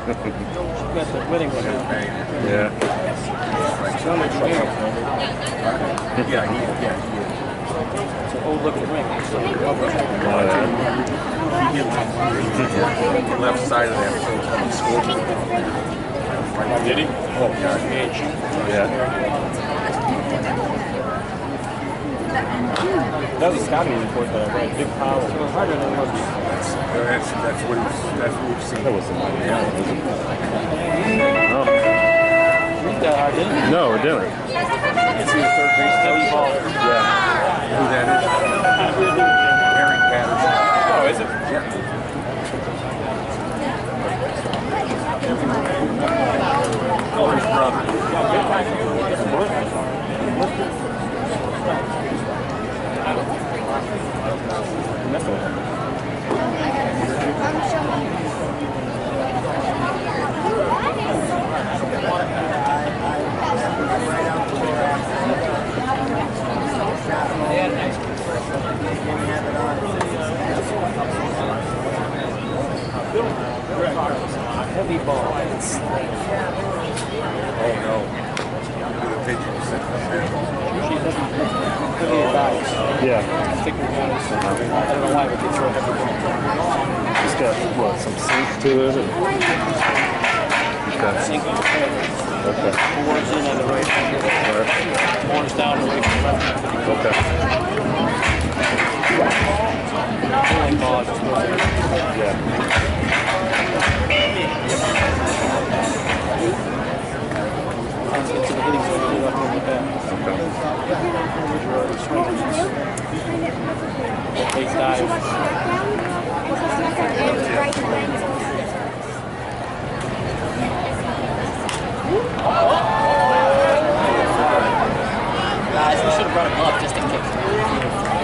got the wedding ring. Yeah. Yeah, he is. It's an old looking ring. Left side of that scorpion. Did he? Oh, God. Yeah. That was a scouting report that I read. Big pile. So harder than it was. That's what we've seen. That was the money. Yeah. Oh. Read that hard, didn't it? No, it didn't. It's your third base heavy ball. Yeah. Who that is? Harry Patterson. Oh, is it? Yeah. Oh, his brother. Heavy ball. Oh, no. The pitcher sent him there. Usually heavy dies. Yeah. Thicker guys. I don't know why, but they throw heavy ball. It's got, what, some sink to it? Okay. Sink on the head. Okay. Boards in on the right hand. Horns down away from the left hand. Okay. Pulling ball is supposed to be. Yeah. Once it gets to the hitting zone, you up on the bat. They dive. Guys, we should have brought a glove just in case.